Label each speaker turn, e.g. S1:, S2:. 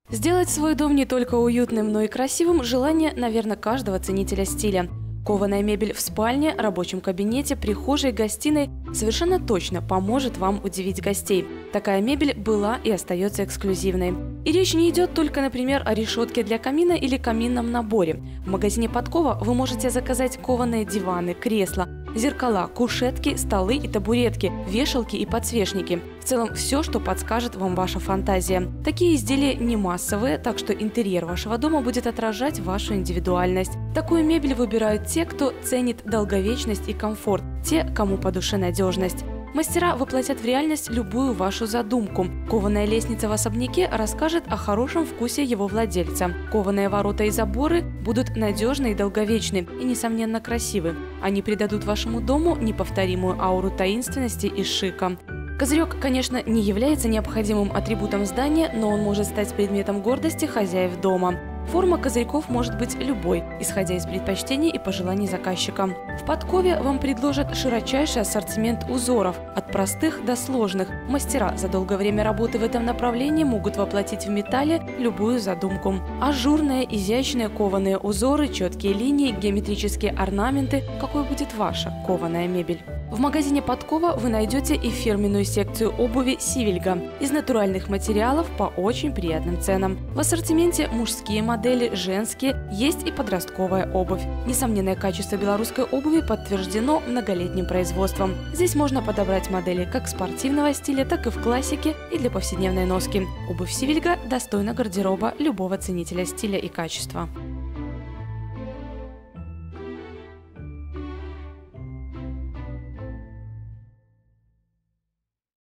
S1: Сделать свой дом не только уютным, но и красивым – желание, наверное, каждого ценителя стиля. Кованая мебель в спальне, рабочем кабинете, прихожей, гостиной совершенно точно поможет вам удивить гостей. Такая мебель была и остается эксклюзивной. И речь не идет только, например, о решетке для камина или каминном наборе. В магазине Подкова вы можете заказать кованые диваны, кресла, зеркала, кушетки, столы и табуретки, вешалки и подсвечники. В целом все, что подскажет вам ваша фантазия. Такие изделия не массовые, так что интерьер вашего дома будет отражать вашу индивидуальность. Такую мебель выбирают те, кто ценит долговечность и комфорт, те, кому по душе надежность. Мастера воплотят в реальность любую вашу задумку. Кованая лестница в особняке расскажет о хорошем вкусе его владельца. Кованые ворота и заборы будут надежны и долговечны, и, несомненно, красивы. Они придадут вашему дому неповторимую ауру таинственности и шика. Козырек, конечно, не является необходимым атрибутом здания, но он может стать предметом гордости хозяев дома. Форма козырьков может быть любой, исходя из предпочтений и пожеланий заказчика. В Подкове вам предложат широчайший ассортимент узоров, от простых до сложных. Мастера за долгое время работы в этом направлении могут воплотить в металле любую задумку. Ажурные, изящные кованые узоры, четкие линии, геометрические орнаменты. Какой будет ваша кованая мебель? В магазине Подкова вы найдете и фирменную секцию обуви «Сивильга» из натуральных материалов по очень приятным ценам. В ассортименте мужские модели, женские, есть и подростковая обувь. Несомненное качество белорусской обуви подтверждено многолетним производством. Здесь можно подобрать модели как спортивного стиля, так и в классике и для повседневной носки. Обувь «Сивильга» достойна гардероба любого ценителя стиля и качества.